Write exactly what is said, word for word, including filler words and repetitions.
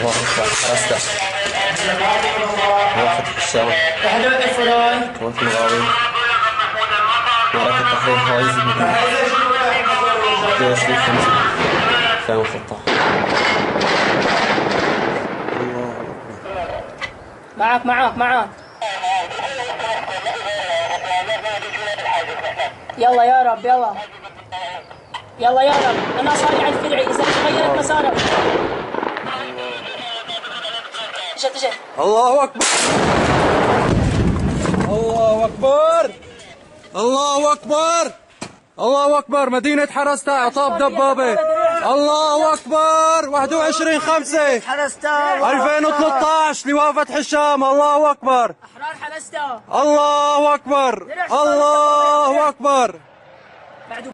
حرسته وقت الشام وقت الغاوي معركة تحرير حوايز واحد وعشرين خمسة ألفين وثلاثة عشر. معك معك معك يلا يا رب يلا يلا يا رب. أنا صاري على الفرعي إذا تغيرت مسارك. اجت اجت. الله أكبر الله أكبر الله أكبر الله أكبر. مدينة حرسته عطاب دبابة. الله أكبر. واحد وعشرين خمسة ألفين وثلاثة عشر لواء فتح الشام. الله أكبر. أحرار حرسته. الله أكبر الله أكبر.